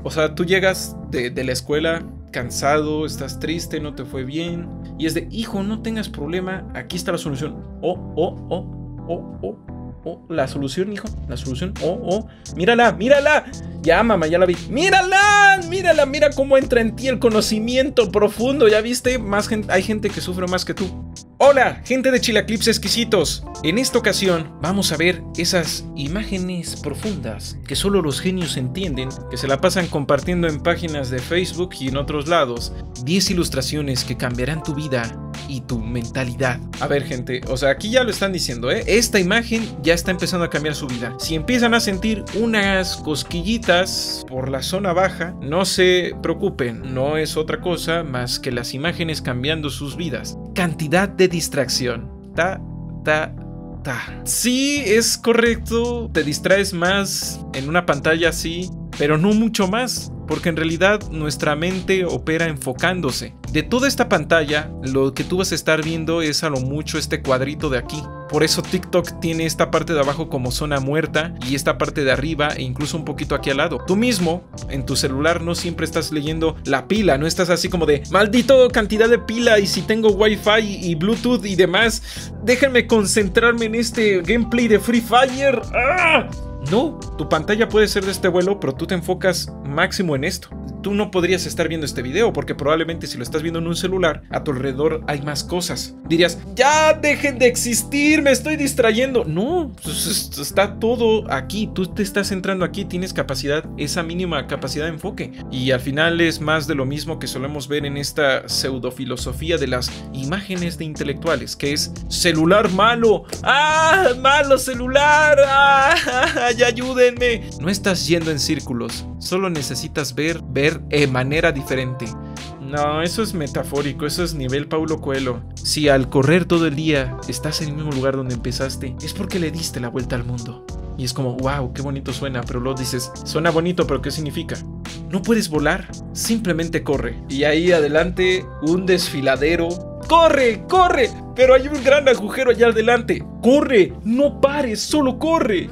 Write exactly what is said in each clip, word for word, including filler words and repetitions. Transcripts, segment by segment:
O sea, tú llegas de, de la escuela cansado, estás triste, no te fue bien, y es de, hijo, no tengas problema, aquí está la solución. Oh, oh, oh, oh, oh, oh, la solución, hijo, la solución. Oh, oh, mírala, mírala. Ya, mamá, ya la vi. ¡Mírala! ¡Mírala! Mira cómo entra en ti el conocimiento profundo. ¿Ya viste? Más gente, hay gente que sufre más que tú. Hola, gente de Chilaclips exquisitos. En esta ocasión vamos a ver esas imágenes profundas que solo los genios entienden, que se la pasan compartiendo en páginas de Facebook y en otros lados. diez ilustraciones que cambiarán tu vida y tu mentalidad. A ver, gente, o sea, aquí ya lo están diciendo, ¿eh? Esta imagen ya está empezando a cambiar su vida. Si empiezan a sentir unas cosquillitas por la zona baja, no se preocupen, no es otra cosa más que las imágenes cambiando sus vidas. Cantidad de distracción. Ta, ta, ta. Sí, es correcto, te distraes más en una pantalla así, pero no mucho más, porque en realidad nuestra mente opera enfocándose. De toda esta pantalla, lo que tú vas a estar viendo es a lo mucho este cuadrito de aquí. Por eso TikTok tiene esta parte de abajo como zona muerta y esta parte de arriba e incluso un poquito aquí al lado. Tú mismo, en tu celular, no siempre estás leyendo la pila, no estás así como de maldito cantidad de pila y si tengo Wi-Fi y Bluetooth y demás, déjenme concentrarme en este gameplay de Free Fire. ¡Ah! No, tu pantalla puede ser de este vuelo, pero tú te enfocas máximo en esto. Tú no podrías estar viendo este video porque probablemente si lo estás viendo en un celular, a tu alrededor hay más cosas. Dirías, ya dejen de existir, me estoy distrayendo. No, pues está todo aquí, tú te estás centrando aquí, tienes capacidad, esa mínima capacidad de enfoque. Y al final es más de lo mismo que solemos ver en esta pseudofilosofía de las imágenes de intelectuales, que es celular malo. ¡Ah, malo celular! ¡Ah, ya ayúdenme! No estás yendo en círculos, solo necesitas ver, ver de manera diferente. No, eso es metafórico, eso es nivel Paulo Coelho. Si al correr todo el día estás en el mismo lugar donde empezaste, es porque le diste la vuelta al mundo. Y es como, wow, qué bonito suena, pero luego dices, suena bonito, pero ¿qué significa? No puedes volar, simplemente corre. Y ahí adelante, un desfiladero. ¡Corre, corre! Pero hay un gran agujero allá adelante. ¡Corre! ¡No pares! ¡Solo corre!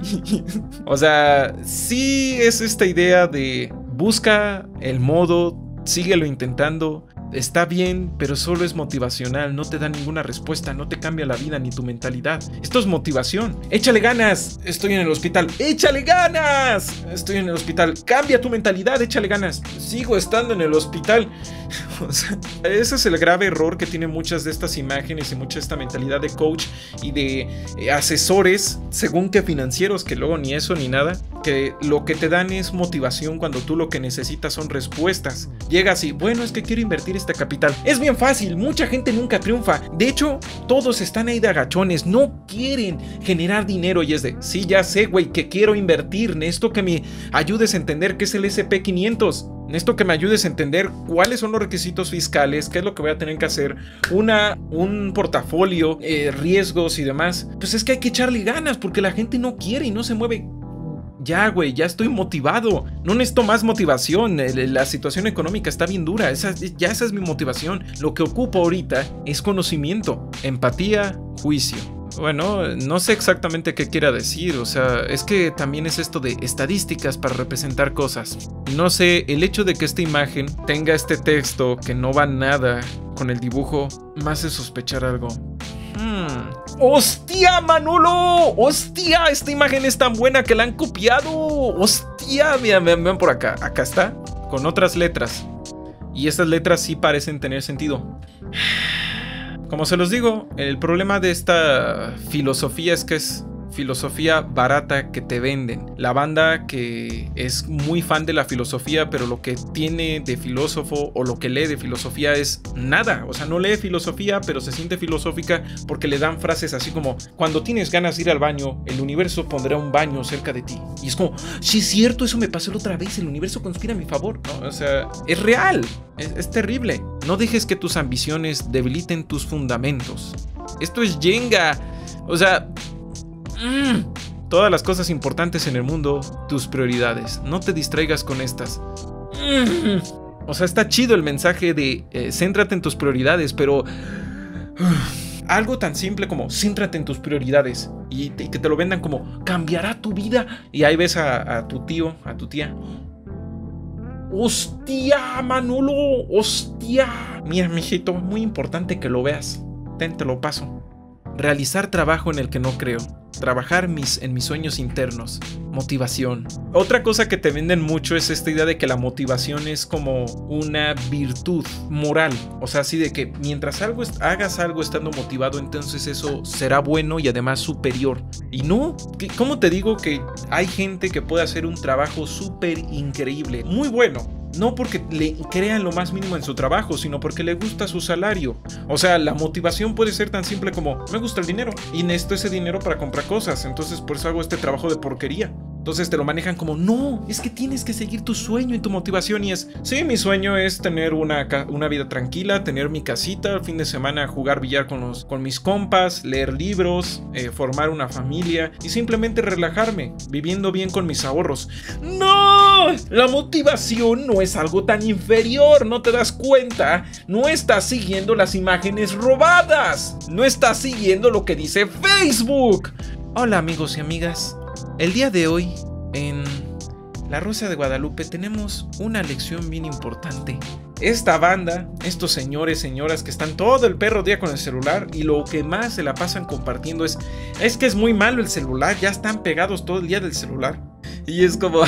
O sea, sí es esta idea de busca el modo, síguelo intentando. Está bien, pero solo es motivacional, no te da ninguna respuesta, no te cambia la vida ni tu mentalidad. Esto es motivación. ¡Échale ganas! Estoy en el hospital. ¡Échale ganas! Estoy en el hospital. Cambia tu mentalidad, échale ganas. Sigo estando en el hospital. O sea, ese es el grave error que tienen muchas de estas imágenes y mucha de esta mentalidad de coach y de eh, asesores, según que financieros, que luego ni eso ni nada, que lo que te dan es motivación cuando tú lo que necesitas son respuestas. Llegas y, bueno, es que quiero invertir este capital. Es bien fácil, mucha gente nunca triunfa. De hecho, todos están ahí de agachones, no quieren generar dinero y es de, sí, ya sé, güey, que quiero invertir. Necesito que me ayudes a entender qué es el ese pe quinientos. Necesito que me ayudes a entender cuáles son los requisitos fiscales, qué es lo que voy a tener que hacer, una, un portafolio, eh, riesgos y demás. Pues es que hay que echarle ganas porque la gente no quiere y no se mueve. Ya, güey, ya estoy motivado. No necesito más motivación. La situación económica está bien dura. Esa, ya esa es mi motivación. Lo que ocupo ahorita es conocimiento, empatía, juicio. Bueno, no sé exactamente qué quiera decir, o sea, es que también es esto de estadísticas para representar cosas. No sé, el hecho de que esta imagen tenga este texto que no va nada con el dibujo, me hace sospechar algo. Hmm. ¡Hostia, Manolo! ¡Hostia! Esta imagen es tan buena que la han copiado. ¡Hostia! Vean, vean, vean por acá. Acá está, con otras letras. Y estas letras sí parecen tener sentido. Como se los digo, el problema de esta filosofía es que es filosofía barata que te venden. La banda que es muy fan de la filosofía, pero lo que tiene de filósofo o lo que lee de filosofía es nada. O sea, no lee filosofía, pero se siente filosófica porque le dan frases así como: cuando tienes ganas de ir al baño, el universo pondrá un baño cerca de ti. Y es como, sí es cierto, eso me pasó la otra vez, el universo conspira a mi favor. No, o sea, es real, es, es terrible. No dejes que tus ambiciones debiliten tus fundamentos. Esto es Jenga. O sea... Mm. Todas las cosas importantes en el mundo, tus prioridades. No te distraigas con estas. Mm. O sea, está chido el mensaje de eh, céntrate en tus prioridades, pero... Uh, algo tan simple como céntrate en tus prioridades y, y que te lo vendan como cambiará tu vida. Y ahí ves a, a tu tío, a tu tía. ¡Hostia, Manolo! ¡Hostia! Mira, mijito, muy importante que lo veas. Ten, te lo paso. Realizar trabajo en el que no creo. Trabajar mis, en mis sueños internos. Motivación. Otra cosa que te venden mucho es esta idea de que la motivación es como una virtud moral. O sea, así de que mientras algo hagas algo estando motivado, entonces eso será bueno y además superior. Y no, ¿cómo te digo que hay gente que puede hacer un trabajo súper increíble? Muy bueno. No porque le crean lo más mínimo en su trabajo, sino porque le gusta su salario. O sea, la motivación puede ser tan simple como: me gusta el dinero y necesito ese dinero para comprar cosas, entonces por eso hago este trabajo de porquería. Entonces te lo manejan como: no, es que tienes que seguir tu sueño y tu motivación. Y es: sí, mi sueño es tener una, una vida tranquila, tener mi casita, el fin de semana jugar billar con, los, con mis compas, leer libros, eh, formar una familia y simplemente relajarme, viviendo bien con mis ahorros. ¡No! La motivación no es algo tan inferior, ¿no te das cuenta? No estás siguiendo las imágenes robadas, no estás siguiendo lo que dice Facebook. Hola amigos y amigas. El día de hoy, en La Rosa de Guadalupe, tenemos una lección bien importante. Esta banda, estos señores, señoras que están todo el perro día con el celular y lo que más se la pasan compartiendo es: es que es muy malo el celular, ya están pegados todo el día del celular. Y es como...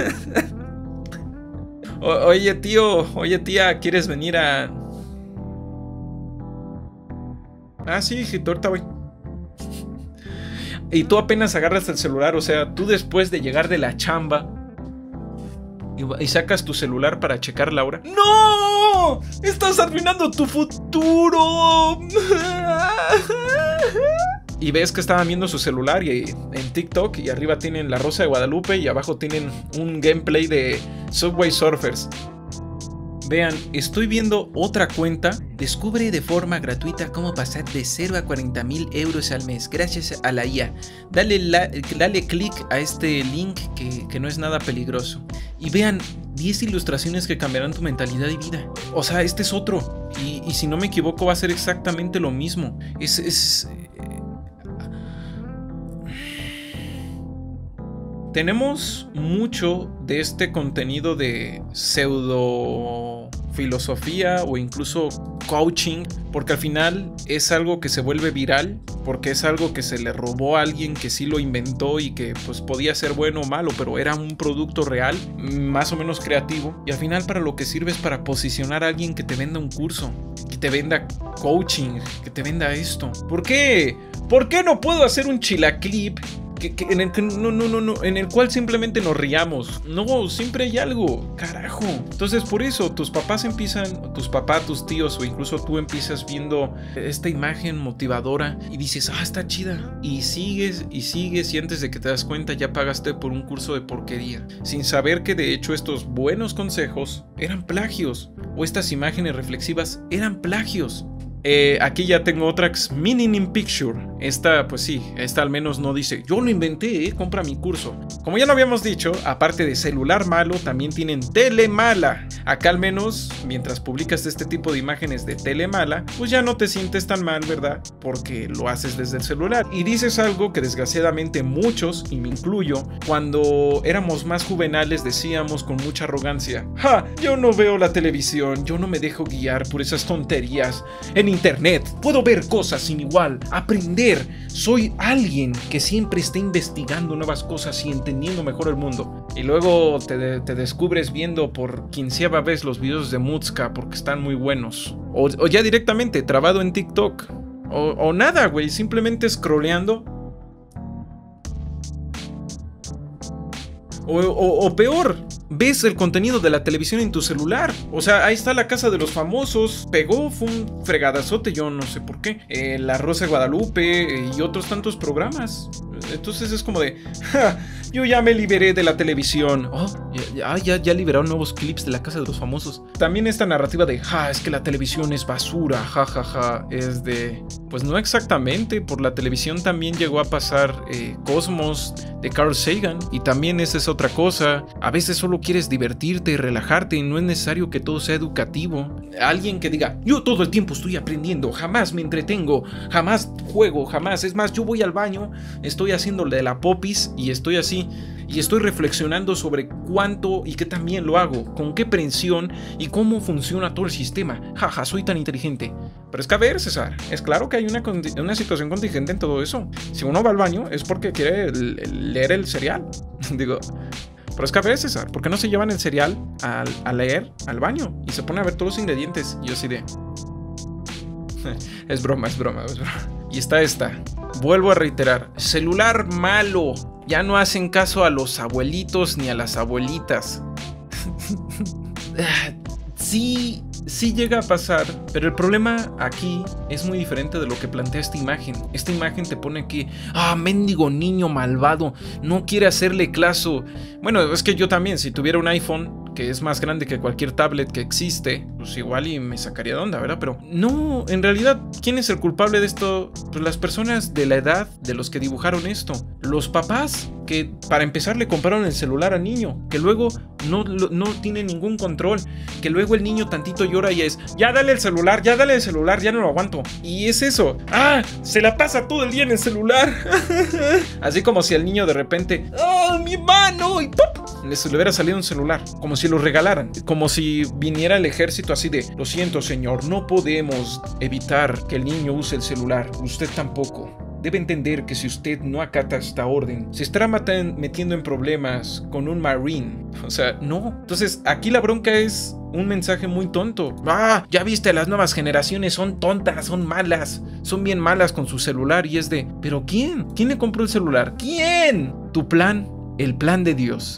o, oye tío, oye tía, ¿quieres venir a...? Ah, sí, hijito, ahorita voy. Y tú apenas agarras el celular, o sea, tú después de llegar de la chamba y, y sacas tu celular para checar la hora. ¡No! ¡Estás arruinando tu futuro! Y ves que estaban viendo su celular y, en TikTok, y arriba tienen La Rosa de Guadalupe y abajo tienen un gameplay de Subway Surfers. Vean, estoy viendo otra cuenta. Descubre de forma gratuita cómo pasar de cero a cuarenta mil euros al mes gracias a la I A. Dale, la, dale clic a este link que, que no es nada peligroso. Y vean, diez ilustraciones que cambiarán tu mentalidad y vida. O sea, este es otro. Y, y si no me equivoco va a ser exactamente lo mismo. Es... es Tenemos mucho de este contenido de pseudo filosofía o incluso coaching, porque al final es algo que se vuelve viral, porque es algo que se le robó a alguien que sí lo inventó y que pues podía ser bueno o malo, pero era un producto real, más o menos creativo, y al final para lo que sirve es para posicionar a alguien que te venda un curso, que te venda coaching, que te venda esto. ¿Por qué? ¿Por qué no puedo hacer un chilaclip? Que, que en, el que no, no, no, no, en el cual simplemente nos riamos. No, siempre hay algo, carajo. Entonces por eso tus papás empiezan, tus papás, tus tíos o incluso tú empiezas viendo esta imagen motivadora y dices: ah, está chida. Y sigues y sigues y antes de que te das cuenta ya pagaste por un curso de porquería, sin saber que de hecho estos buenos consejos eran plagios, o estas imágenes reflexivas eran plagios. Eh, aquí ya tengo otra Meaning in Picture. Esta, pues sí, esta al menos no dice: yo lo inventé, eh, compra mi curso. Como ya lo habíamos dicho, aparte de celular malo, también tienen tele mala. Acá al menos, mientras publicas este tipo de imágenes de tele mala, pues ya no te sientes tan mal, ¿verdad? Porque lo haces desde el celular. Y dices algo que desgraciadamente muchos, y me incluyo, cuando éramos más juvenales decíamos con mucha arrogancia: ¡ja! Yo no veo la televisión, yo no me dejo guiar por esas tonterías. En internet puedo ver cosas sin igual, aprender. Soy alguien que siempre está investigando nuevas cosas y entendiendo mejor el mundo. Y luego te, te descubres viendo por quinceava vez los videos de Mutzka porque están muy buenos. O, o ya directamente trabado en TikTok. O, o nada, güey, simplemente scrolleando. O, o, o peor, ves el contenido de la televisión en tu celular. O sea, ahí está La Casa de los Famosos. Pegó, fue un fregadazote, yo no sé por qué. eh, La Rosa de Guadalupe eh, y otros tantos programas. Entonces es como de: ja, yo ya me liberé de la televisión. Oh, ya, ya, ya liberaron nuevos clips de La Casa de los Famosos. También esta narrativa de: ja, es que la televisión es basura, ja, ja, ja. Es de... pues no exactamente. Por la televisión también llegó a pasar eh, Cosmos de Carl Sagan. Y también esa es otra cosa. A veces solo quieres divertirte y relajarte y no es necesario que todo sea educativo. Alguien que diga: yo todo el tiempo estoy aprendiendo, jamás me entretengo, jamás juego, jamás. Es más, yo voy al baño, estoy haciéndole la popis y estoy así. y estoy reflexionando sobre cuánto y qué también lo hago, con qué presión y cómo funciona todo el sistema. Jaja, soy tan inteligente. Pero es que a ver, César, es claro que hay una, una situación contingente en todo eso. Si uno va al baño es porque quiere leer el cereal. Digo, pero es que a ver, César, ¿por qué no se llevan el cereal a, a leer al baño y se ponen a ver todos los ingredientes? Y yo así de... es broma, es broma, es broma. Y está esta. Vuelvo a reiterar, celular malo. Ya no hacen caso a los abuelitos ni a las abuelitas. Sí, sí llega a pasar, pero el problema aquí es muy diferente de lo que plantea esta imagen. Esta imagen te pone que, ah, mendigo niño malvado, no quiere hacerle caso. Bueno, es que yo también, si tuviera un iPhone que es más grande que cualquier tablet que existe, pues igual y me sacaría de onda, ¿verdad? Pero no, en realidad, ¿quién es el culpable de esto? Pues las personas de la edad de los que dibujaron esto. Los papás que para empezar le compraron el celular al niño, que luego no, no tiene ningún control, que luego el niño tantito llora y es, ya dale el celular, ya dale el celular, ya no lo aguanto. Y es eso, ah, se la pasa todo el día en el celular. Así como si al niño de repente, ¡oh, mi mano! Y ¡pop! Les le hubiera salido un celular, como si lo regalaran, como si viniera el ejército así de, lo siento señor, no podemos evitar que el niño use el celular, usted tampoco. Debe entender que si usted no acata esta orden, se estará metiendo en problemas con un marine. O sea, no. Entonces, aquí la bronca es un mensaje muy tonto. Ah, ya viste, las nuevas generaciones son tontas, son malas, son bien malas con su celular. Y es de, ¿pero quién? ¿Quién le compró el celular? ¿Quién? Tu plan, el plan de Dios.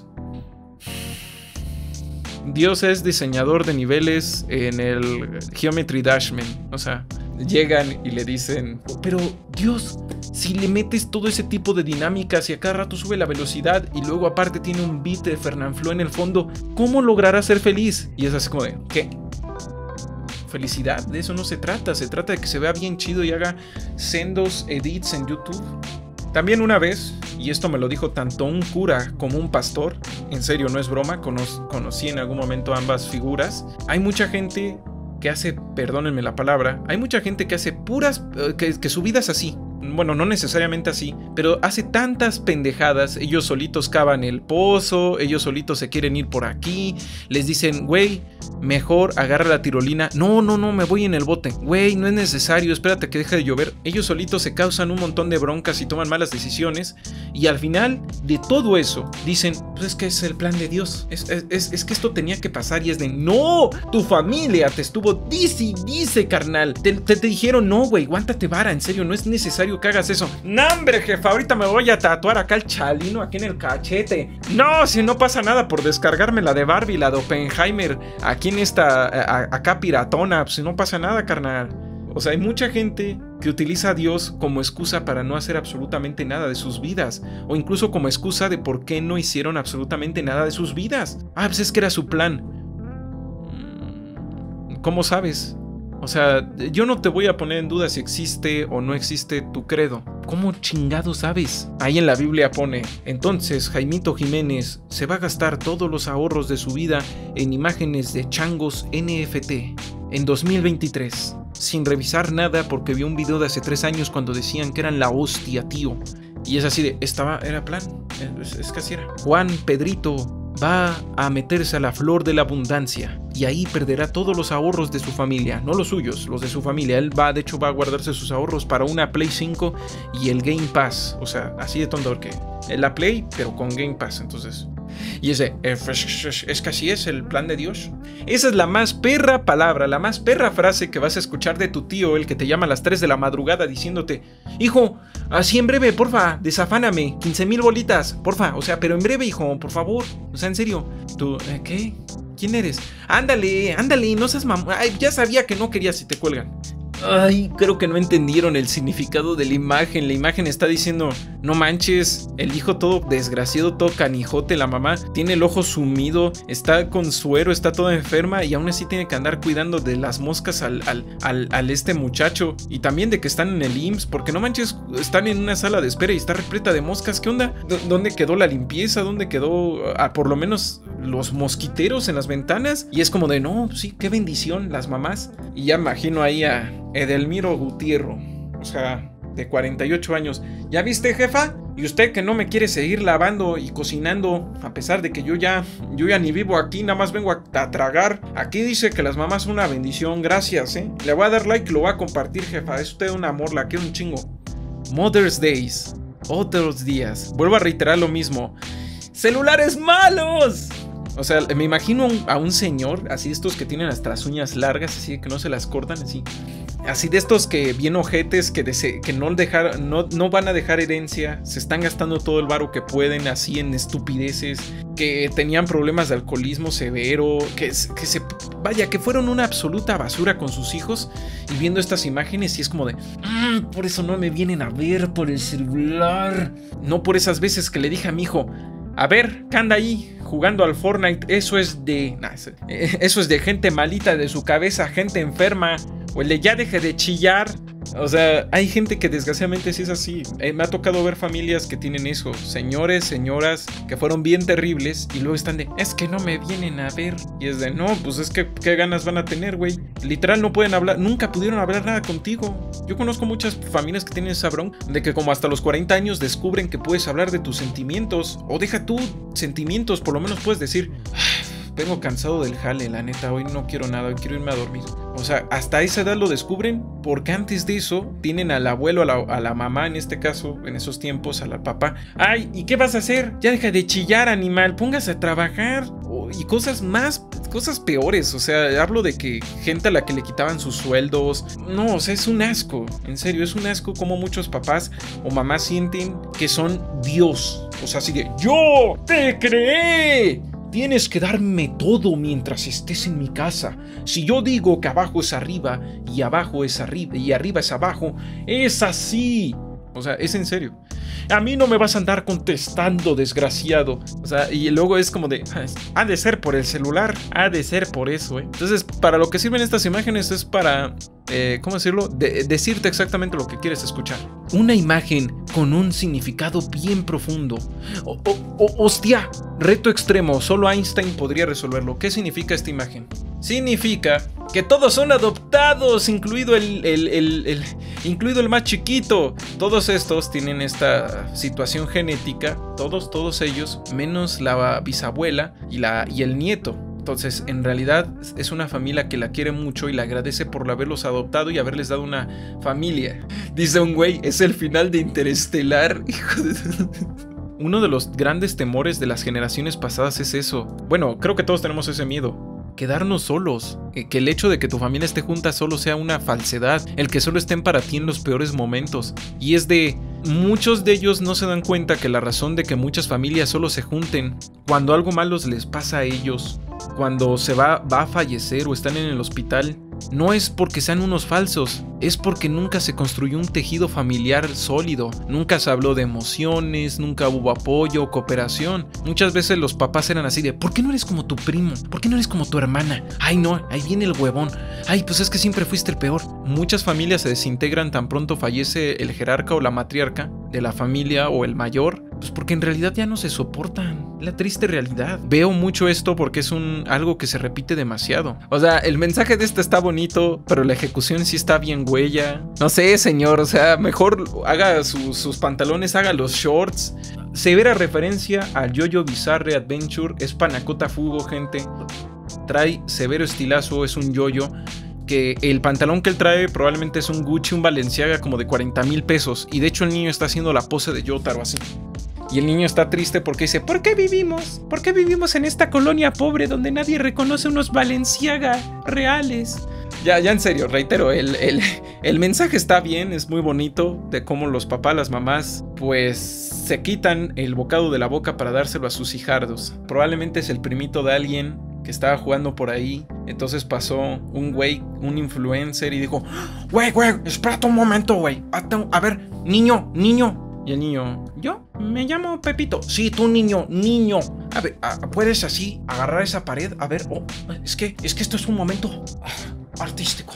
Dios es diseñador de niveles en el Geometry Dashman. O sea, llegan y le dicen, pero Dios, si le metes todo ese tipo de dinámicas y a cada rato sube la velocidad y luego aparte tiene un beat de Fernanfloo en el fondo, ¿cómo logrará ser feliz? Y es así como de, ¿qué? Felicidad, de eso no se trata. Se trata de que se vea bien chido y haga sendos edits en YouTube. También una vez, y esto me lo dijo tanto un cura como un pastor, en serio, no es broma, cono conocí en algún momento ambas figuras, hay mucha gente que hace, perdónenme la palabra, hay mucha gente que hace puras, que, que su vida es así. Bueno, no necesariamente así, pero hace tantas pendejadas. Ellos solitos cavan el pozo, ellos solitos se quieren ir por aquí, les dicen, güey, mejor agarra la tirolina. No, no, no, me voy en el bote. Güey, no es necesario, espérate que deje de llover. Ellos solitos se causan un montón de broncas y toman malas decisiones. Y al final de todo eso, dicen, pues es que es el plan de Dios. Es, es, es, es que esto tenía que pasar y es de, no, tu familia te estuvo, dice, dice, carnal. Te, te, te dijeron, no, güey, aguántate vara, en serio, no es necesario que hagas eso. No, hombre, jefa, ahorita me voy a tatuar acá el chalino aquí en el cachete. No, si no pasa nada por descargarme la de Barbie, la de Oppenheimer, aquí en esta, a, acá piratona, pues si no pasa nada, carnal. O sea, hay mucha gente que utiliza a Dios como excusa para no hacer absolutamente nada de sus vidas, o incluso como excusa de por qué no hicieron absolutamente nada de sus vidas. Ah, pues es que era su plan. ¿Cómo sabes? O sea, yo no te voy a poner en duda si existe o no existe tu credo. ¿Cómo chingado sabes? Ahí en la Biblia pone, entonces Jaimito Jiménez se va a gastar todos los ahorros de su vida en imágenes de changos N F T en dos mil veintitrés, sin revisar nada porque vio un video de hace tres años cuando decían que eran la hostia, tío. Y es así de, estaba, era plan, es, es que así era. Juan Pedrito va a meterse a la flor de la abundancia y ahí perderá todos los ahorros de su familia, no los suyos, los de su familia. Él va, de hecho, va a guardarse sus ahorros para una Play cinco y el Game Pass. O sea, así de tonto que la Play, pero con Game Pass, entonces. Y ese, es que así es el plan de Dios. Esa es la más perra palabra, la más perra frase que vas a escuchar de tu tío, el que te llama a las tres de la madrugada diciéndote, hijo, así en breve, porfa, desafáname, quince mil bolitas, porfa, o sea, pero en breve, hijo, por favor, o sea, en serio. Tú, ¿eh, qué? ¿Quién eres? Ándale, ándale, no seas mamá. Ay, ya sabía que no querías si te cuelgan. Ay, creo que no entendieron el significado de la imagen. La imagen está diciendo, no manches, el hijo todo desgraciado, todo canijote, la mamá tiene el ojo sumido, está con suero, está toda enferma y aún así tiene que andar cuidando de las moscas al, al, al, al este muchacho. Y también de que están en el I M S S, porque no manches, están en una sala de espera y está repleta de moscas. ¿Qué onda? ¿Dónde quedó la limpieza? ¿Dónde quedó, ah, por lo menos, los mosquiteros en las ventanas? Y es como de, no, sí, qué bendición, las mamás. Y ya imagino ahí a Edelmiro Gutierro, o sea, de cuarenta y ocho años. ¿Ya viste, jefa? Y usted que no me quiere seguir lavando y cocinando, a pesar de que yo ya, yo ya ni vivo aquí, nada más vengo a, a tragar. Aquí dice que las mamás son una bendición, gracias, eh. Le voy a dar like y lo voy a compartir, jefa. Es usted un amor, la quiero un chingo. Mother's Days, otros días. Vuelvo a reiterar lo mismo. ¡Celulares malos! O sea, me imagino a un señor, así estos que tienen hasta las uñas largas, así que no se las cortan, así. Así de estos que bien ojetes, que, que no, dejar, no, no van a dejar herencia, se están gastando todo el varo que pueden, así en estupideces, que tenían problemas de alcoholismo severo, que, que se, vaya, que fueron una absoluta basura con sus hijos, y viendo estas imágenes y es como de, mmm, por eso no me vienen a ver por el celular. No por esas veces que le dije a mi hijo, a ver, ¿qué anda ahí jugando al Fortnite? Eso es de, nah, eso es de gente malita de su cabeza, gente enferma. O el de ya deje de chillar. O sea, hay gente que desgraciadamente sí es así. Eh, me ha tocado ver familias que tienen eso. Señores, señoras que fueron bien terribles y luego están de, es que no me vienen a ver. Y es de, no, pues es que qué ganas van a tener, güey. Literal no pueden hablar, nunca pudieron hablar nada contigo. Yo conozco muchas familias que tienen ese sabrón de que como hasta los cuarenta años descubren que puedes hablar de tus sentimientos. O deja tú sentimientos, por lo menos puedes decir, vengo cansado del jale, la neta, hoy no quiero nada, hoy quiero irme a dormir. O sea, hasta esa edad lo descubren porque antes de eso tienen al abuelo, a la, a la mamá en este caso, en esos tiempos, a la papá. Ay, ¿y qué vas a hacer? Ya deja de chillar, animal, póngase a trabajar. Oh, y cosas más, cosas peores. O sea, hablo de que gente a la que le quitaban sus sueldos. No, o sea, es un asco. En serio, es un asco como muchos papás o mamás sienten que son Dios. O sea, así de, ¡yo te creé! Tienes que darme todo mientras estés en mi casa. Si yo digo que abajo es arriba y abajo es arriba y arriba es abajo, es así. O sea, es en serio. A mí no me vas a andar contestando, desgraciado. O sea, y luego es como de, ha de ser por el celular, ha de ser por eso, ¿eh? Entonces, para lo que sirven estas imágenes es para, eh, ¿cómo decirlo? De decirte exactamente lo que quieres escuchar. Una imagen con un significado bien profundo. Oh, oh, oh, ¡hostia! Reto extremo, solo Einstein podría resolverlo. ¿Qué significa esta imagen? Significa que todos son adoptados, incluido el, el, el, el, incluido el más chiquito. Todos estos tienen esta situación genética, todos, todos ellos, menos la bisabuela y, la, y el nieto. Entonces, en realidad es una familia que la quiere mucho y le agradece por haberlos adoptado y haberles dado una familia. Dice un güey, es el final de Interestelar, hijo de... Uno de los grandes temores de las generaciones pasadas es eso. Bueno, creo que todos tenemos ese miedo. Quedarnos solos, que el hecho de que tu familia esté junta solo sea una falsedad, el que solo estén para ti en los peores momentos. Y es de, muchos de ellos no se dan cuenta que la razón de que muchas familias solo se junten cuando algo malo les pasa a ellos, cuando se va, va a fallecer o están en el hospital, no es porque sean unos falsos, es porque nunca se construyó un tejido familiar sólido, nunca se habló de emociones, nunca hubo apoyo o cooperación. Muchas veces los papás eran así de, ¿por qué no eres como tu primo? ¿Por qué no eres como tu hermana? Ay no, ahí viene el huevón. Ay, pues es que siempre fuiste el peor. Muchas familias se desintegran tan pronto fallece el jerarca o la matriarca de la familia o el mayor, pues porque en realidad ya no se soportan. La triste realidad. Veo mucho esto porque es un algo que se repite demasiado. O sea, el mensaje de este está bonito, pero la ejecución sí está bien huella. No sé, señor, o sea, mejor haga su, sus pantalones, haga los shorts. Severa referencia al Jojo Bizarre Adventure. Es Panacota Fugo, gente. Trae severo estilazo, es un yoyo. Que el pantalón que él trae probablemente es un Gucci, un Balenciaga como de cuarenta mil pesos. Y de hecho el niño está haciendo la pose de Yotaro así. Y el niño está triste porque dice, ¿por qué vivimos? ¿Por qué vivimos en esta colonia pobre donde nadie reconoce unos Balenciaga reales? Ya, ya en serio, reitero, el, el, el mensaje está bien, es muy bonito de cómo los papás, las mamás, pues se quitan el bocado de la boca para dárselo a sus hijardos. Probablemente es el primito de alguien que estaba jugando por ahí. Entonces pasó un güey, un influencer y dijo, güey, güey, espérate un momento, güey. A ver, niño, niño. Y el niño, ¿yo? Me llamo Pepito. Sí, tú niño, niño. A ver, ¿puedes así agarrar esa pared? A ver, oh, es que, es que esto es un momento ah, artístico.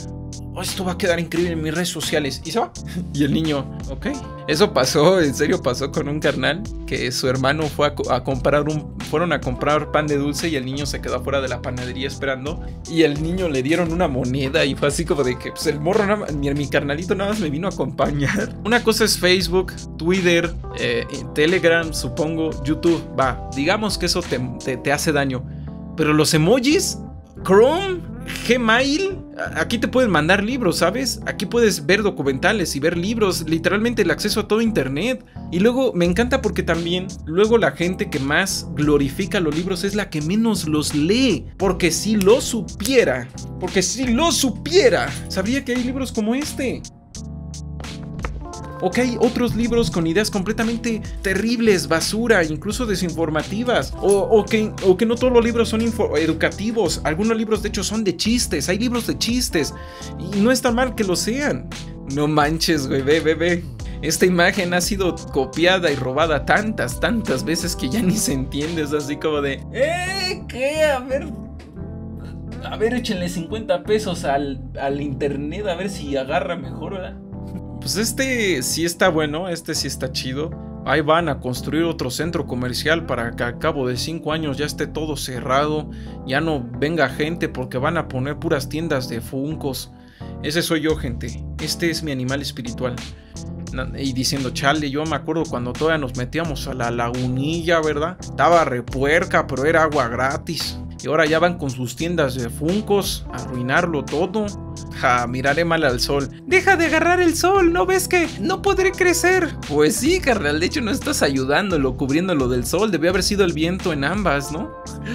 Oh, esto va a quedar increíble en mis redes sociales. Y se va. Y el niño, ok. Eso pasó, en serio pasó con un carnal que su hermano fue a, a comprar un fueron a comprar pan de dulce y el niño se quedó afuera de la panadería esperando. Y al niño le dieron una moneda y fue así como de que pues el morro, nada más, mi, mi carnalito nada más me vino a acompañar. Una cosa es Facebook, Twitter, eh, Telegram, supongo, YouTube. Va, digamos que eso te, te, te hace daño. Pero los emojis, Chrome, Gmail, aquí te pueden mandar libros, ¿sabes? Aquí puedes ver documentales y ver libros, literalmente el acceso a todo internet. Y luego me encanta porque también luego la gente que más glorifica los libros es la que menos los lee. Porque si lo supiera, porque si lo supiera, sabría que hay libros como este. O que hay otros libros con ideas completamente terribles, basura, incluso desinformativas. O, o, que, o que no todos los libros son educativos. Algunos libros de hecho son de chistes. Hay libros de chistes. Y no es tan mal que lo sean. No manches, güey, ve, ve, ve. Esta imagen ha sido copiada y robada tantas, tantas veces que ya ni se entiende. Es así como de... ¿Eh? ¿Qué? A ver... A ver, échenle cincuenta pesos al, al internet a ver si agarra mejor, ¿verdad? Pues este sí está bueno, este sí está chido. Ahí van a construir otro centro comercial para que a cabo de cinco años ya esté todo cerrado. Ya no venga gente porque van a poner puras tiendas de Funkos. Ese soy yo, gente. Este es mi animal espiritual. Y diciendo, chale, yo me acuerdo cuando todavía nos metíamos a la lagunilla, ¿verdad? Estaba repuerca, pero era agua gratis. Y ahora ya van con sus tiendas de Funkos a arruinarlo todo. Ja, miraré mal al sol. Deja de agarrar el sol, ¿no ves que no podré crecer? Pues sí, carnal, de hecho no estás ayudándolo, cubriéndolo del sol. Debió haber sido el viento en ambas, ¿no?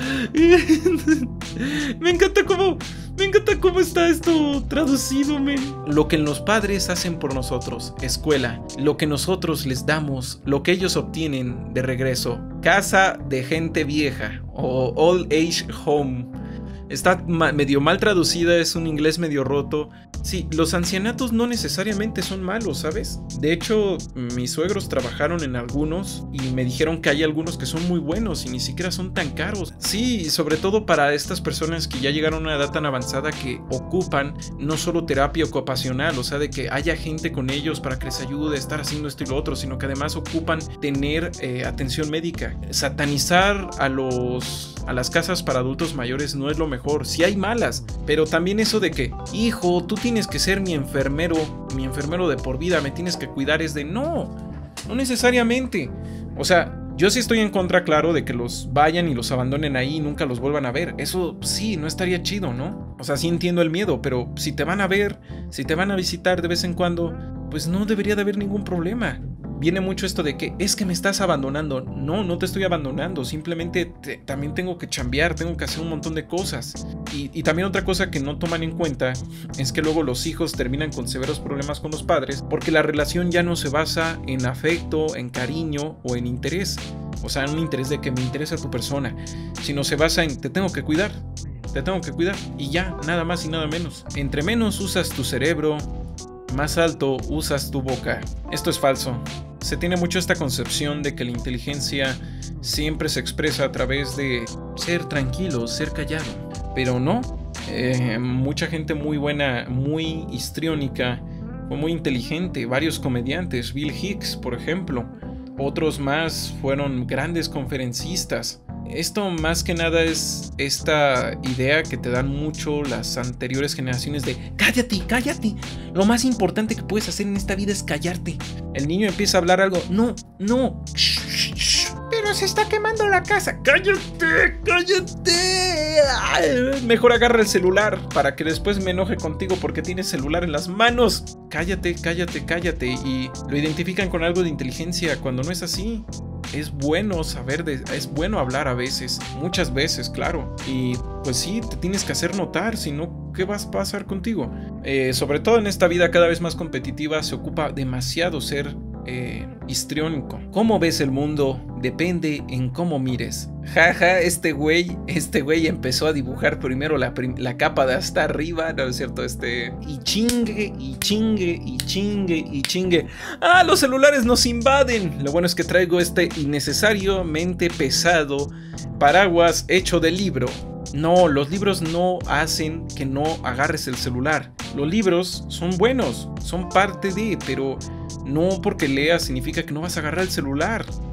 Me encanta cómo... Me encanta cómo está esto traducido, men. Lo que los padres hacen por nosotros, escuela. Lo que nosotros les damos, lo que ellos obtienen de regreso. Casa de gente vieja o old age home. Está ma medio mal traducida, es un inglés medio roto. Sí, los ancianatos no necesariamente son malos, ¿sabes? De hecho, mis suegros trabajaron en algunos y me dijeron que hay algunos que son muy buenos y ni siquiera son tan caros. Sí, sobre todo para estas personas que ya llegaron a una edad tan avanzada que ocupan no solo terapia ocupacional, o sea, de que haya gente con ellos para que les ayude a estar haciendo esto y lo otro, sino que además ocupan tener eh, atención médica. Satanizar a los... a las casas para adultos mayores no es lo mejor, sí hay malas, pero también eso de que, hijo, tú tienes que ser mi enfermero, mi enfermero de por vida, me tienes que cuidar, es de no, no necesariamente. O sea, yo sí estoy en contra, claro, de que los vayan y los abandonen ahí y nunca los vuelvan a ver. Eso sí, no estaría chido, ¿no? O sea, sí entiendo el miedo, pero si te van a ver, si te van a visitar de vez en cuando, pues no debería de haber ningún problema. Viene mucho esto de que es que me estás abandonando. No, no te estoy abandonando. Simplemente te, también tengo que chambear, tengo que hacer un montón de cosas. Y, y también otra cosa que no toman en cuenta es que luego los hijos terminan con severos problemas con los padres porque la relación ya no se basa en afecto, en cariño o en interés. O sea, en un interés de que me interesa tu persona, sino se basa en te tengo que cuidar, te tengo que cuidar y ya, nada más y nada menos. Entre menos usas tu cerebro, más alto usas tu boca. Esto es falso. Se tiene mucho esta concepción de que la inteligencia siempre se expresa a través de ser tranquilo, ser callado. Pero no. Eh, mucha gente muy buena, muy histriónica, fue muy inteligente. Varios comediantes, Bill Hicks, por ejemplo. Otros más fueron grandes conferencistas. Esto más que nada es esta idea que te dan mucho las anteriores generaciones de cállate, cállate. Lo más importante que puedes hacer en esta vida es callarte. El niño empieza a hablar algo. No, no. Shh, shh, shh. Pero se está quemando la casa. Cállate, cállate. Ay, mejor agarra el celular para que después me enoje contigo porque tienes celular en las manos. Cállate, cállate, cállate. Y lo identifican con algo de inteligencia cuando no es así. Es bueno saber, de, es bueno hablar a veces, muchas veces, claro. Y pues sí, te tienes que hacer notar, si no, ¿qué va a pasar contigo? Eh, sobre todo en esta vida cada vez más competitiva se ocupa demasiado ser eh, histriónico. ¿Cómo ves el mundo? Depende en cómo mires. Jaja, este güey, este güey empezó a dibujar primero la, prim la capa de hasta arriba, ¿no es cierto? Este, y chingue, y chingue, y chingue, y chingue. ¡Ah, los celulares nos invaden! Lo bueno es que traigo este innecesariamente pesado paraguas hecho de libro. No, los libros no hacen que no agarres el celular. Los libros son buenos, son parte de, pero no porque leas significa que no vas a agarrar el celular.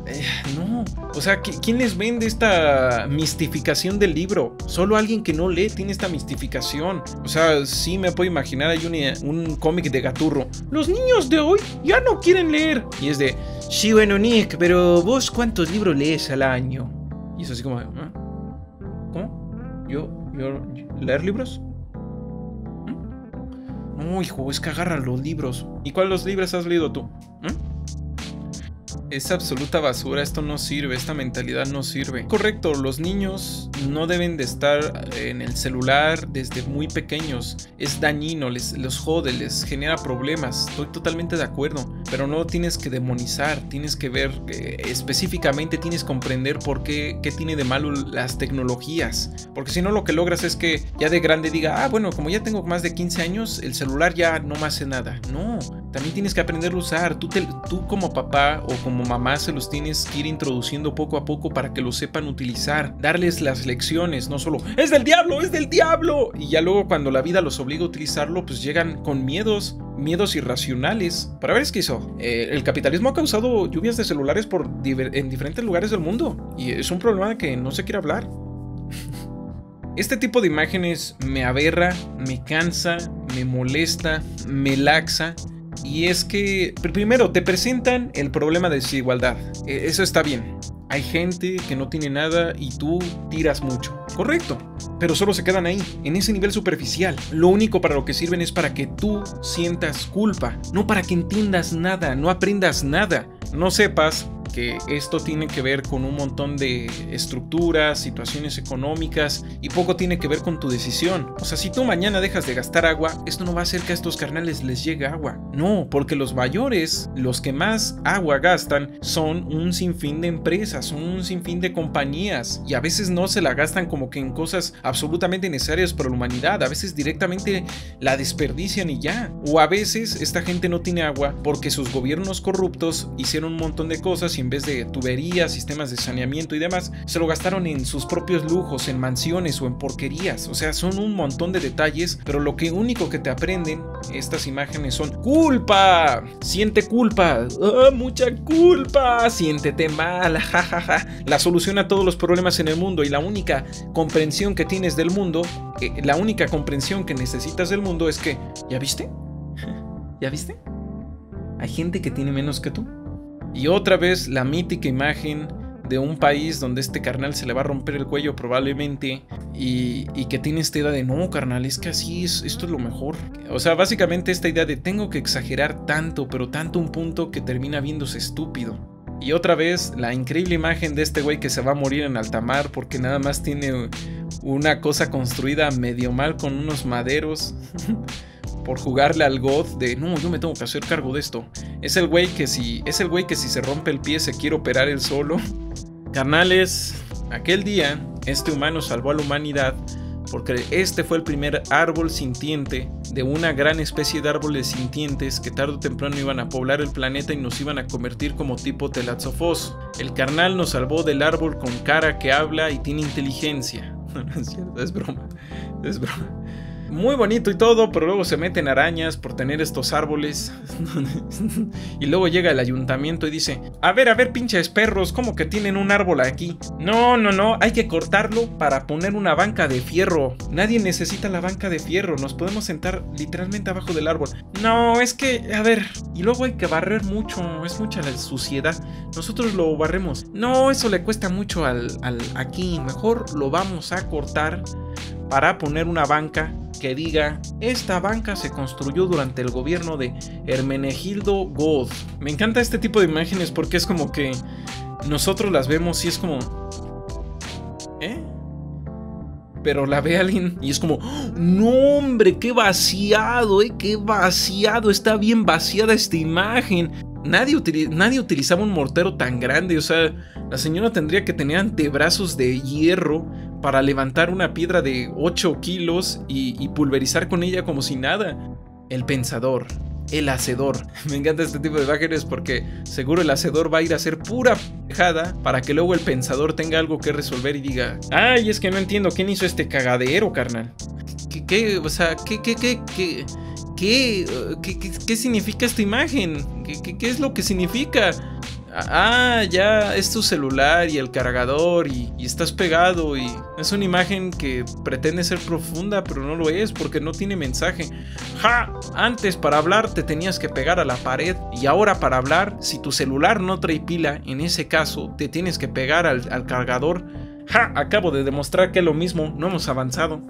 Eh, no, o sea, ¿quién les vende esta mistificación del libro? Solo alguien que no lee tiene esta mistificación. O sea, sí me puedo imaginar, hay un, un cómic de Gaturro. Los niños de hoy ya no quieren leer. Y es de, sí, bueno, Nick, pero vos ¿cuántos libros lees al año? Y es así como, ¿eh? ¿Cómo? ¿Yo, yo, leer libros? No, hijo, es que agarran los libros. ¿Y cuáles libros has leído tú? ¿Eh? Es absoluta basura, esto no sirve, esta mentalidad no sirve. Correcto, los niños no deben de estar en el celular desde muy pequeños. Es dañino, les, los jode, les genera problemas. Estoy totalmente de acuerdo, pero no tienes que demonizar, tienes que ver eh, específicamente, tienes que comprender por qué, qué tiene de malo las tecnologías. Porque si no, lo que logras es que ya de grande diga, ah, bueno, como ya tengo más de quince años, el celular ya no me hace nada. No, también tienes que aprenderlo a usar. Tú, te, tú como papá o como mamá se los tienes que ir introduciendo poco a poco para que lo sepan utilizar, darles las lecciones, no solo ¡es del diablo! ¡Es del diablo! Y ya luego cuando la vida los obliga a utilizarlo, pues llegan con miedos, miedos irracionales. Para ver, es que hizo, eh, el capitalismo ha causado lluvias de celulares por en diferentes lugares del mundo y es un problema que no se quiere hablar. Este tipo de imágenes me aberra, me cansa, me molesta, me laxa. Y es que, primero, te presentan el problema de desigualdad. Eso está bien. Hay gente que no tiene nada y tú tiras mucho. Correcto. Pero solo se quedan ahí, en ese nivel superficial. Lo único para lo que sirven es para que tú sientas culpa. No para que entiendas nada, no aprendas nada. No sepas que esto tiene que ver con un montón de estructuras, situaciones económicas y poco tiene que ver con tu decisión. O sea, si tú mañana dejas de gastar agua, esto no va a hacer que a estos carnales les llegue agua. No, porque los mayores, los que más agua gastan, son un sinfín de empresas, son un sinfín de compañías y a veces no se la gastan como que en cosas absolutamente necesarias para la humanidad, a veces directamente la desperdician y ya. O a veces esta gente no tiene agua porque sus gobiernos corruptos hicieron un montón de cosas y en vez de tuberías, sistemas de saneamiento y demás, se lo gastaron en sus propios lujos, en mansiones o en porquerías. O sea, son un montón de detalles, pero lo que único que te aprenden estas imágenes son culpa, siente culpa, oh, mucha culpa, siéntete mal, jajaja. La solución a todos los problemas en el mundo y la única comprensión que tienes del mundo, eh, la única comprensión que necesitas del mundo es que, ¿ya viste? ¿Ya viste? Hay gente que tiene menos que tú. Y otra vez la mítica imagen de un país donde este carnal se le va a romper el cuello probablemente y, y que tiene esta idea de no, carnal, es que así es, esto es lo mejor. O sea, básicamente esta idea de tengo que exagerar tanto, pero tanto un punto que termina viéndose estúpido. Y otra vez la increíble imagen de este güey que se va a morir en alta mar porque nada más tiene una cosa construida medio mal con unos maderos. Por jugarle al God de no, yo me tengo que hacer cargo de esto. Es el güey que si es el güey que si se rompe el pie se quiere operar él solo. Carnales, aquel día este humano salvó a la humanidad porque este fue el primer árbol sintiente de una gran especie de árboles sintientes que tarde o temprano iban a poblar el planeta y nos iban a convertir como tipo Telatzofos. El carnal nos salvó del árbol con cara que habla y tiene inteligencia. No es cierto, es broma, es broma. Muy bonito y todo, pero luego se meten arañas por tener estos árboles. Y luego llega el ayuntamiento y dice, a ver, a ver, pinches perros, ¿cómo que tienen un árbol aquí? No, no, no, hay que cortarlo para poner una banca de fierro. Nadie necesita la banca de fierro, nos podemos sentar literalmente abajo del árbol. No, es que, a ver, y luego hay que barrer mucho, es mucha la suciedad. Nosotros lo barremos. No, eso le cuesta mucho al, al aquí, mejor lo vamos a cortar para poner una banca que diga, esta banca se construyó durante el gobierno de Hermenegildo God. Me encanta este tipo de imágenes porque es como que nosotros las vemos y es como, ¿eh? Pero la ve alguien y es como, no hombre, qué vaciado, eh, qué vaciado, está bien vaciada esta imagen. Nadie, utiliz nadie utilizaba un mortero tan grande, o sea, la señora tendría que tener antebrazos de hierro para levantar una piedra de ocho kilos y, y pulverizar con ella como si nada. El pensador, el hacedor. Me encanta este tipo de imágenes porque seguro el hacedor va a ir a hacer pura pendejada para que luego el pensador tenga algo que resolver y diga, ay, es que no entiendo quién hizo este cagadero, carnal. ¿Qué, qué, o sea, qué, qué, qué, qué, qué, qué, qué, qué significa esta imagen? ¿Qué, qué, qué es lo que significa? Ah, ya, es tu celular y el cargador y, y estás pegado y es una imagen que pretende ser profunda, pero no lo es porque no tiene mensaje. ¡Ja! Antes para hablar te tenías que pegar a la pared y ahora para hablar, si tu celular no trae pila, en ese caso te tienes que pegar al, al cargador. ¡Ja! Acabo de demostrar que es lo mismo, no hemos avanzado.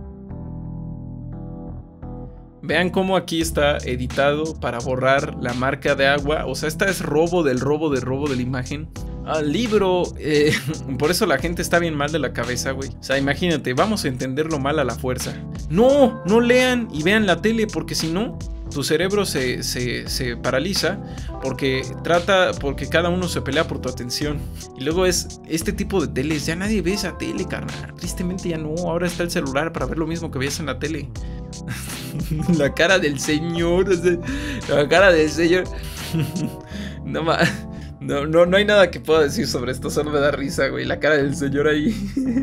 Vean cómo aquí está editado para borrar la marca de agua. O sea, esta es robo del robo del robo de la imagen. Al libro, eh, por eso la gente está bien mal de la cabeza, güey. O sea, imagínate, vamos a entenderlo mal a la fuerza. No, no lean y vean la tele, porque si no, tu cerebro se, se, se paraliza porque trata, porque cada uno se pelea por tu atención. Y luego es este tipo de teles, ya nadie ve esa tele, carnal. Tristemente ya no, ahora está el celular para ver lo mismo que veías en la tele. La cara del señor, la cara del señor. No, no, no, no hay nada que pueda decir sobre esto, solo me da risa, güey. La cara del señor ahí.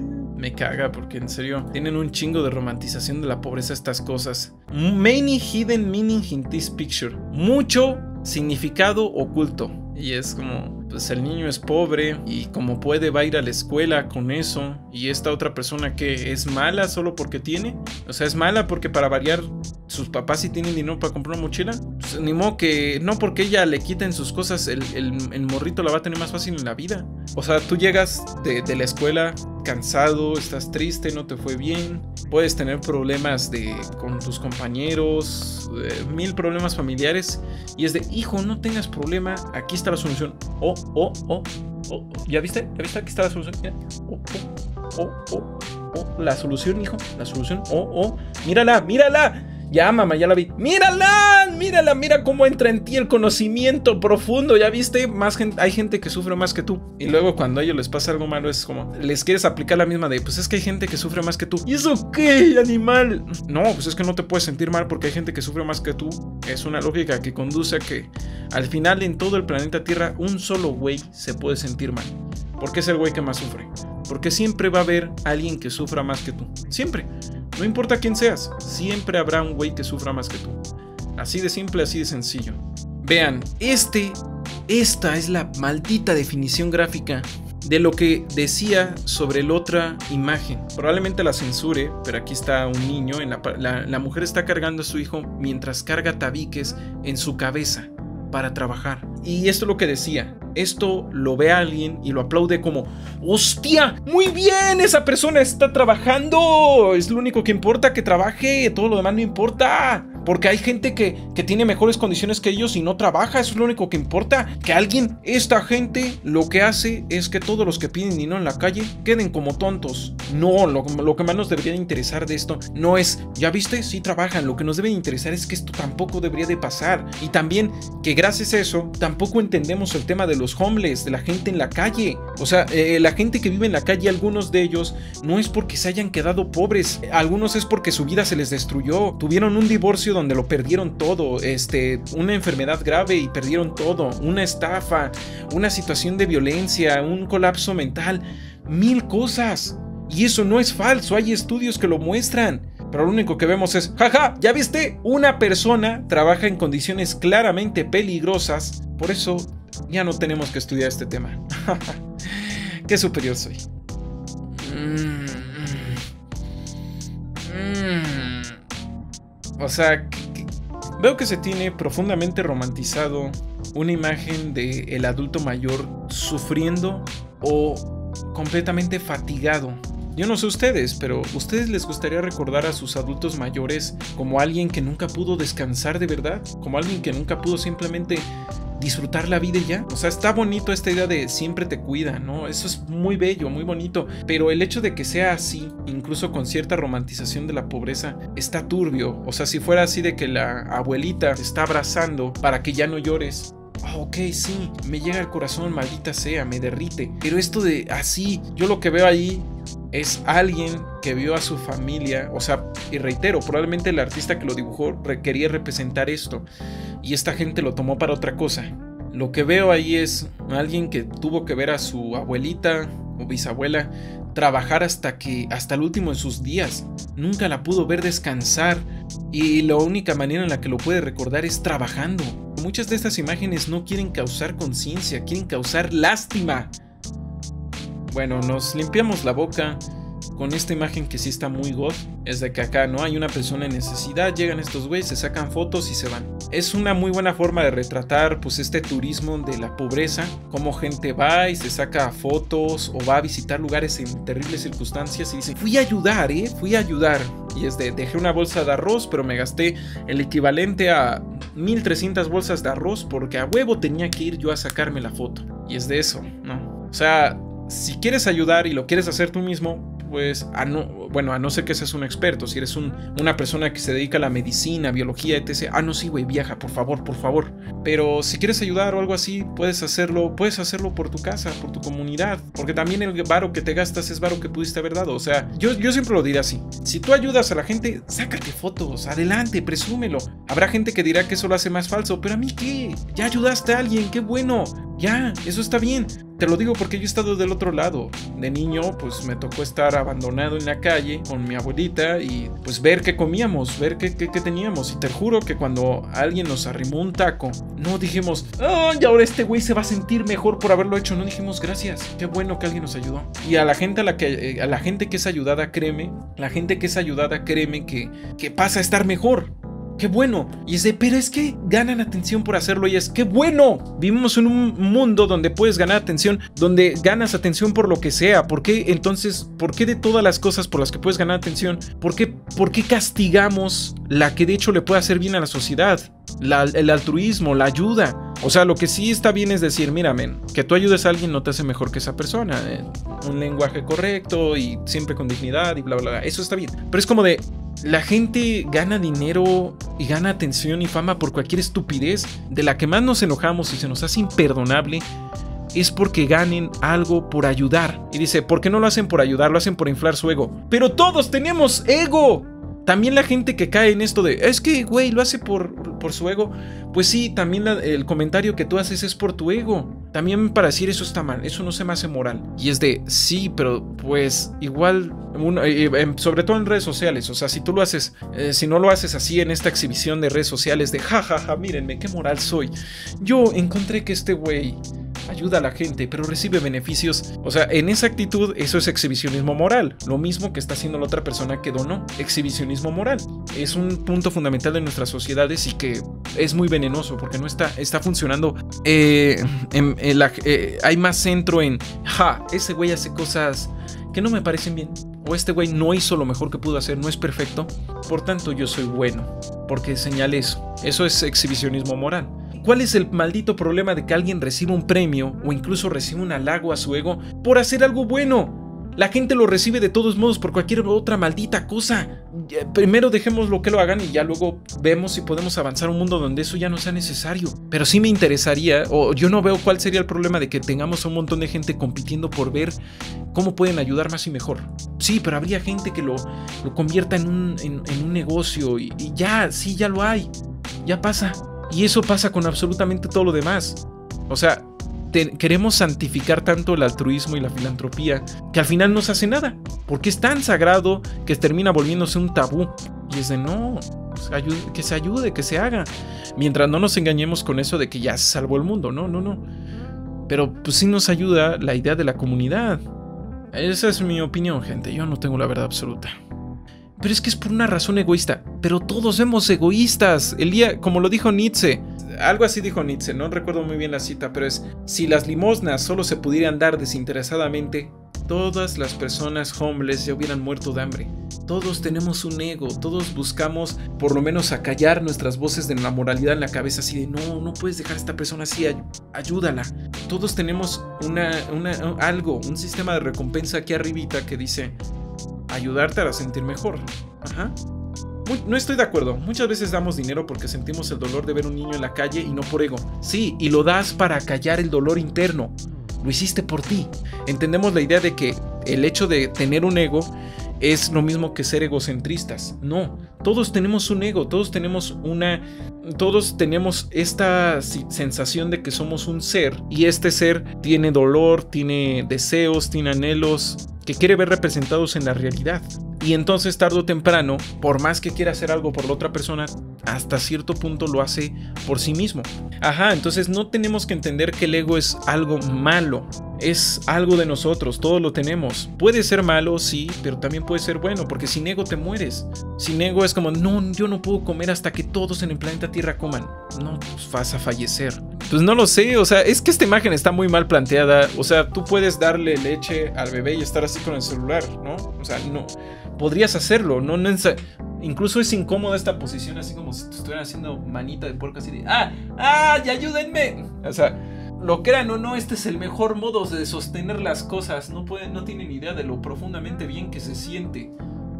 Me caga porque en serio tienen un chingo de romantización de la pobreza estas cosas. Many hidden meaning in this picture. Mucho significado oculto. Y es como, pues el niño es pobre y como puede va a ir a la escuela con eso. Y esta otra persona que es mala solo porque tiene. O sea, es mala porque para variar sus papás sí tienen dinero para comprar una mochila. Pues, ni modo que no porque ella le quiten sus cosas, el, el, el morrito la va a tener más fácil en la vida. O sea, tú llegas de, de la escuela cansado, estás triste, no te fue bien, puedes tener problemas de, con tus compañeros, eh, mil problemas familiares y es de, hijo, no tengas problema, aquí está la solución. Oh, oh, oh, oh, ¿ya viste? ¿Ya viste? Aquí está la solución. Mira. Oh, oh, oh, oh, oh, la solución, hijo, la solución. Oh, oh, mírala, mírala. Ya, mamá, ya la vi. ¡Mírala! ¡Mírala! Mira cómo entra en ti el conocimiento profundo. ¿Ya viste? Más gente, hay gente que sufre más que tú. Y luego cuando a ellos les pasa algo malo es como, les quieres aplicar la misma de, pues es que hay gente que sufre más que tú. ¿Y eso qué, animal? No, pues es que no te puedes sentir mal porque hay gente que sufre más que tú. Es una lógica que conduce a que al final en todo el planeta Tierra un solo güey se puede sentir mal. Porque es el güey que más sufre. Porque siempre va a haber alguien que sufra más que tú. Siempre. No importa quién seas, siempre habrá un güey que sufra más que tú. Así de simple, así de sencillo. Vean, este, esta es la maldita definición gráfica de lo que decía sobre la otra imagen. Probablemente la censure, pero aquí está un niño, en la, la, la mujer está cargando a su hijo mientras carga tabiques en su cabeza para trabajar. Y esto es lo que decía. Esto lo ve alguien y lo aplaude como, ¡hostia! ¡Muy bien! Esa persona está trabajando. Es lo único que importa, que trabaje. Todo lo demás no importa. Porque hay gente que, que tiene mejores condiciones que ellos y no trabaja. Eso es lo único que importa. Que alguien, esta gente, lo que hace es que todos los que piden dinero en la calle queden como tontos. No, lo, lo que más nos debería de interesar de esto no es, ¿ya viste? Sí trabajan. Lo que nos debe de interesar es que esto tampoco debería de pasar. Y también que gracias a eso tampoco entendemos el tema de los homeless, de la gente en la calle. O sea, eh, la gente que vive en la calle, algunos de ellos no es porque se hayan quedado pobres. Algunos es porque su vida se les destruyó. Tuvieron un divorcio donde lo perdieron todo, este, una enfermedad grave y perdieron todo, una estafa, una situación de violencia, un colapso mental, mil cosas. Y eso no es falso, hay estudios que lo muestran. Pero lo único que vemos es, jaja, ¿ya viste? Una persona trabaja en condiciones claramente peligrosas. Por eso ya no tenemos que estudiar este tema. Qué superior soy. Mm. Mm. O sea, que, que, veo que se tiene profundamente romantizado una imagen de el adulto mayor sufriendo o completamente fatigado. Yo no sé ustedes, pero ¿ustedes les gustaría recordar a sus adultos mayores como alguien que nunca pudo descansar de verdad? Como alguien que nunca pudo simplemente disfrutar la vida y ya. O sea, está bonito esta idea de siempre te cuida, ¿no? Eso es muy bello, muy bonito. Pero el hecho de que sea así, incluso con cierta romantización de la pobreza, está turbio. O sea, si fuera así de que la abuelita te está abrazando para que ya no llores. Ah, ok, sí, me llega al corazón, maldita sea, me derrite. Pero esto de así, yo lo que veo ahí es alguien que vio a su familia, o sea, y reitero, probablemente el artista que lo dibujó quería representar esto y esta gente lo tomó para otra cosa. Lo que veo ahí es alguien que tuvo que ver a su abuelita o bisabuela trabajar hasta que hasta el último de sus días. Nunca la pudo ver descansar y la única manera en la que lo puede recordar es trabajando. porque muchas de estas imágenes no quieren causar conciencia, quieren causar lástima. Bueno, nos limpiamos la boca con esta imagen que sí está muy god. Es de que acá no hay una persona en necesidad, llegan estos güeyes, se sacan fotos y se van. Es una muy buena forma de retratar pues este turismo de la pobreza, cómo gente va y se saca fotos o va a visitar lugares en terribles circunstancias y dice, fui a ayudar, eh, fui a ayudar. Y es de, dejé una bolsa de arroz, pero me gasté el equivalente a mil trescientas bolsas de arroz porque a huevo tenía que ir yo a sacarme la foto. Y es de eso, ¿no? O sea, si quieres ayudar y lo quieres hacer tú mismo, pues, a no, bueno, a no ser que seas un experto, si eres un, una persona que se dedica a la medicina, biología, etcétera. Ah, no, sí, güey, viaja, por favor, por favor. Pero si quieres ayudar o algo así, puedes hacerlo, puedes hacerlo por tu casa, por tu comunidad. Porque también el varo que te gastas es varo que pudiste haber dado. O sea, yo, yo siempre lo diré así. Si tú ayudas a la gente, sácate fotos, adelante, presúmelo. Habrá gente que dirá que eso lo hace más falso, pero a mí qué, ya ayudaste a alguien, qué bueno. Ya, eso está bien. Te lo digo porque yo he estado del otro lado. De niño, pues me tocó estar abandonado en la calle con mi abuelita y pues ver qué comíamos, ver qué, qué, qué teníamos. Y te juro que cuando alguien nos arrimó un taco, no dijimos, ¡ay, oh, ahora este güey se va a sentir mejor por haberlo hecho! No dijimos, gracias, qué bueno que alguien nos ayudó. Y a la gente a la que, a la gente que es ayudada, créeme, la gente que es ayudada, créeme que, que pasa a estar mejor. ¡Qué bueno! Y es de, pero es que ganan atención por hacerlo y es, ¡qué bueno! Vivimos en un mundo donde puedes ganar atención, donde ganas atención por lo que sea. ¿Por qué entonces, por qué de todas las cosas por las que puedes ganar atención, por qué, por qué castigamos la que de hecho le puede hacer bien a la sociedad? La, el altruismo, la ayuda. O sea, lo que sí está bien es decir, mira, men, que tú ayudes a alguien no te hace mejor que esa persona. Eh, un lenguaje correcto y siempre con dignidad y bla, bla, bla. Eso está bien. Pero es como de, la gente gana dinero y gana atención y fama por cualquier estupidez. De la que más nos enojamos y se nos hace imperdonable es porque ganen algo por ayudar. Y dice, ¿por qué no lo hacen por ayudar? Lo hacen por inflar su ego. ¡Pero todos tenemos ego! También la gente que cae en esto de, es que, güey, lo hace por, por su ego. Pues sí, también la, el comentario que tú haces es por tu ego. También para decir eso está mal, eso no se me hace moral. Y es de, sí, pero pues igual, uno, eh, eh, sobre todo en redes sociales. O sea, si tú lo haces, eh, si no lo haces así en esta exhibición de redes sociales de, jajaja, ja, ja, mírenme, qué moral soy. Yo encontré que este güey ayuda a la gente, pero recibe beneficios. O sea, en esa actitud, eso es exhibicionismo moral. Lo mismo que está haciendo la otra persona que donó. Exhibicionismo moral. Es un punto fundamental de nuestras sociedades y que es muy venenoso porque no está, está funcionando. Eh, en, en la, eh, hay más centro en, ja, ese güey hace cosas que no me parecen bien. O este güey no hizo lo mejor que pudo hacer, no es perfecto. Por tanto, yo soy bueno. Porque señalé eso. Eso es exhibicionismo moral. ¿Cuál es el maldito problema de que alguien reciba un premio o incluso reciba un halago a su ego por hacer algo bueno? La gente lo recibe de todos modos por cualquier otra maldita cosa. Primero dejémoslo que lo hagan y ya luego vemos si podemos avanzar a un mundo donde eso ya no sea necesario. Pero sí me interesaría, o yo no veo cuál sería el problema de que tengamos a un montón de gente compitiendo por ver cómo pueden ayudar más y mejor. Sí, pero habría gente que lo, lo convierta en un, en, en un negocio y, y ya, sí, ya lo hay. Ya pasa. Y eso pasa con absolutamente todo lo demás. O sea, te, queremos santificar tanto el altruismo y la filantropía que al final no se hace nada. Porque es tan sagrado que termina volviéndose un tabú. Y es de no, pues, ayude, que se ayude, que se haga. Mientras no nos engañemos con eso de que ya se salvó el mundo. No, no, no. Pero pues sí nos ayuda la idea de la comunidad. Esa es mi opinión, gente. Yo no tengo la verdad absoluta. Pero es que es por una razón egoísta. Pero todos somos egoístas. El día, como lo dijo Nietzsche, algo así dijo Nietzsche, no recuerdo muy bien la cita, pero es, si las limosnas solo se pudieran dar desinteresadamente, todas las personas homeless ya hubieran muerto de hambre. Todos tenemos un ego, todos buscamos por lo menos acallar nuestras voces de la moralidad en la cabeza, así de no, no puedes dejar a esta persona así, ay, ayúdala. Todos tenemos una, una, algo, un sistema de recompensa aquí arribita que dice ayudarte a sentir mejor. Ajá. Muy, no estoy de acuerdo. Muchas veces damos dinero porque sentimos el dolor de ver un niño en la calle y no por ego. Sí, y lo das para acallar el dolor interno. Lo hiciste por ti. Entendemos la idea de que el hecho de tener un ego es lo mismo que ser egocentristas. No, todos tenemos un ego, todos tenemos una... Todos tenemos esta sensación de que somos un ser y este ser tiene dolor, tiene deseos, tiene anhelos que quiere ver representados en la realidad. Y entonces tarde o temprano, por más que quiera hacer algo por la otra persona, hasta cierto punto lo hace por sí mismo. Ajá, entonces no tenemos que entender que el ego es algo malo. Es algo de nosotros, todos lo tenemos. Puede ser malo, sí, pero también puede ser bueno, porque sin ego te mueres. Sin ego es como, no, yo no puedo comer hasta que todos en el planeta Tierra coman. No, pues vas a fallecer. Pues no lo sé, o sea, es que esta imagen está muy mal planteada. O sea, tú puedes darle leche al bebé y estar así con el celular, ¿no? O sea, no, podrías hacerlo, no, no incluso es incómoda esta posición, así como si te estuvieran haciendo manita de puerco, así de, ¡ah! ¡ah! ¡y ayúdenme! O sea, lo crean o no, este es el mejor modo de sostener las cosas. No pueden, no tienen idea de lo profundamente bien que se siente.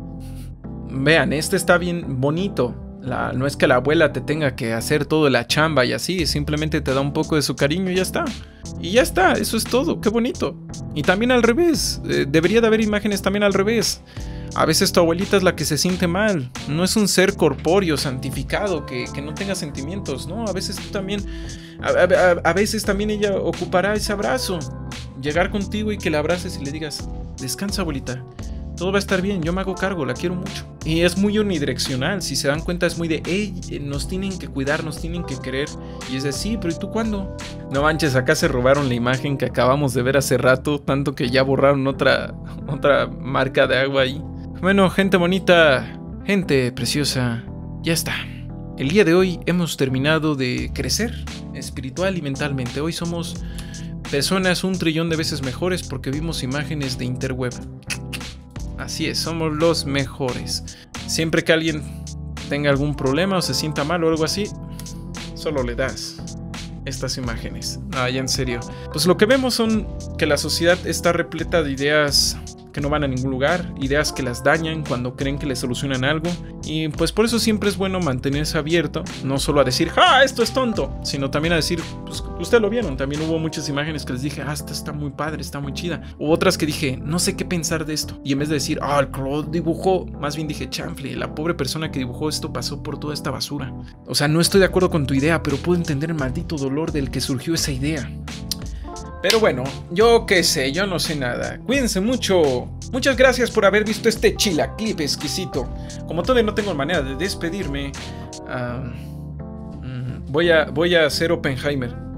Vean, este está bien bonito. La, no es que la abuela te tenga que hacer toda la chamba y así, simplemente te da un poco de su cariño y ya está. Y ya está, eso es todo, qué bonito. Y también al revés, eh, debería de haber imágenes también al revés. A veces tu abuelita es la que se siente mal. No es un ser corpóreo, santificado, que, que no tenga sentimientos, ¿no? A veces tú también... A, a, a veces también ella ocupará ese abrazo. Llegar contigo y que la abraces y le digas, descansa, abuelita. Todo va a estar bien, yo me hago cargo, la quiero mucho. Y es muy unidireccional, si se dan cuenta es muy de, hey, nos tienen que cuidar, nos tienen que querer. Y es de, sí, pero ¿y tú cuándo? No manches, acá se robaron la imagen que acabamos de ver hace rato, tanto que ya borraron otra, otra marca de agua ahí. Bueno, gente bonita, gente preciosa, ya está. El día de hoy hemos terminado de crecer espiritual y mentalmente. Hoy somos personas un trillón de veces mejores porque vimos imágenes de interweb. Así es, somos los mejores. Siempre que alguien tenga algún problema o se sienta mal o algo así, solo le das estas imágenes. No, ya en serio. Pues lo que vemos son que la sociedad está repleta de ideas que no van a ningún lugar, ideas que las dañan cuando creen que les solucionan algo. Y pues por eso siempre es bueno mantenerse abierto, no solo a decir, ¡ja! Esto es tonto, sino también a decir, pues ustedes lo vieron, también hubo muchas imágenes que les dije, ah, esta está muy padre, está muy chida. Hubo otras que dije, no sé qué pensar de esto. Y en vez de decir, ah, el que lo dibujó, más bien dije, chanfle, la pobre persona que dibujó esto pasó por toda esta basura. O sea, no estoy de acuerdo con tu idea, pero puedo entender el maldito dolor del que surgió esa idea. Pero bueno, yo qué sé, yo no sé nada. Cuídense mucho. Muchas gracias por haber visto este chilaclip exquisito. Como todavía no tengo manera de despedirme, uh, voy a, voy a hacer Oppenheimer.